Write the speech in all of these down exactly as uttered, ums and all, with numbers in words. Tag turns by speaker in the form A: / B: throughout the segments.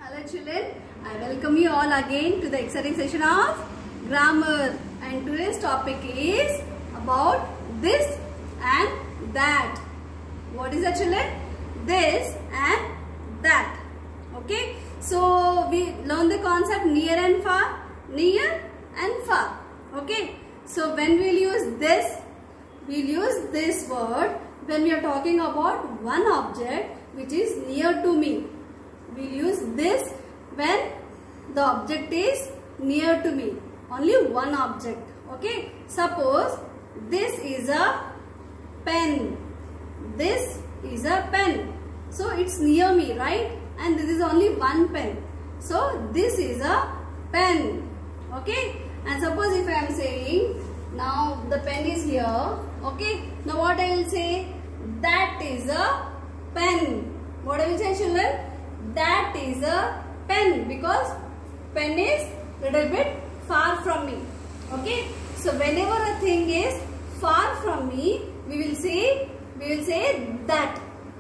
A: Hello children, I welcome you all again to the exciting session of grammar, and today's topic is about this and that. What is that children? This and that. Okay, so we learn the concept near and far, near and far. Okay, so when we will use this, we will use this word when we are talking about one object which is near to me. We will use this when the object is near to me. Only one object. Okay. Suppose this is a pen. This is a pen. So it's near me, right? And this is only one pen. So this is a pen. Okay. And suppose if I am saying now the pen is here. Okay. Now what I will say? That is a pen. What I will say, children? That is a pen, because pen is little bit far from me. Okay. So whenever a thing is far from me, we will say we will say that.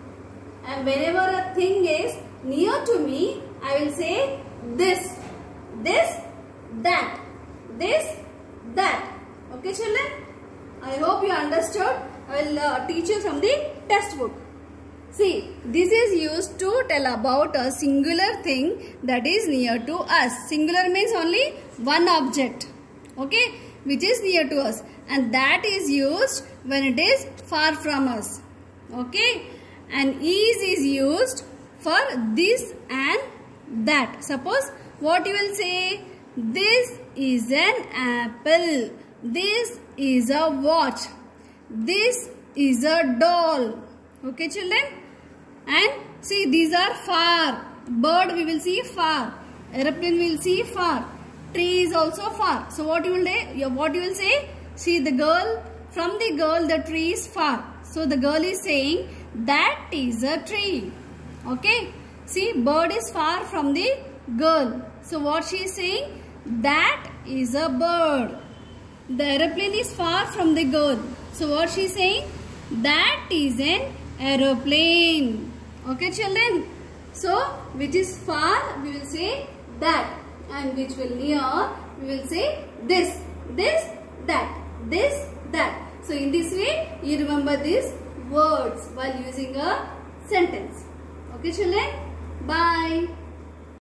A: And whenever a thing is near to me, I will say this, this, that, this, that. Okay, children. I hope you understood. I will uh, teach you from the textbook. See, this is used to tell about a singular thing that is near to us. Singular means only one object, okay, which is near to us, and that is used when it is far from us, okay. And is is used for this and that. Suppose what you will say? This is an apple. This is a watch. This is a doll. Okay, children? And see, these are far. Bird we will see far. Aeroplane we will see far. Tree is also far. So what you will say? What you will say? See, the girl, from the girl the tree is far. So the girl is saying that is a tree. Okay. See, bird is far from the girl. So what she is saying? That is a bird. The aeroplane is far from the girl. So what she is saying? That is an aeroplane. Okay, children. So which is far, we will say that, and which will near, we will say this, this, that, this, that. So in this way, you remember these words while using a sentence. Okay, children. Bye.